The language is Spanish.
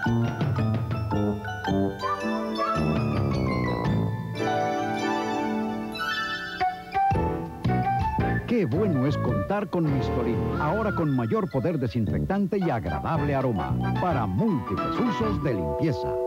Qué bueno es contar con Mistolín, ahora con mayor poder desinfectante y agradable aroma, para múltiples usos de limpieza.